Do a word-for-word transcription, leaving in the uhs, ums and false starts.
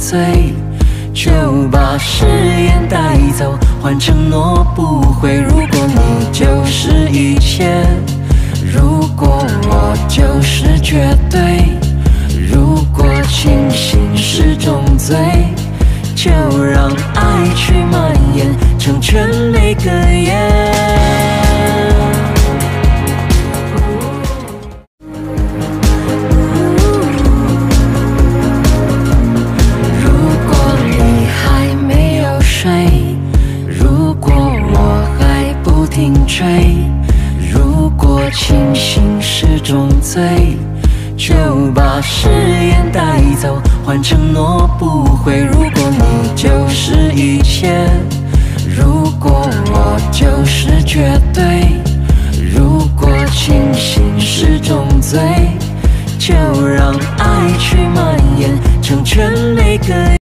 醉，就把誓言带走，换承诺不悔。如果你就是一切，如果我就是绝对，如果清醒是种罪，就让爱去蔓延，成全每个夜。追，如果清醒是种罪，就把誓言带走，换承诺不悔。如果你就是一切，如果我就是绝对，如果清醒是种罪，就让爱去蔓延，成全每个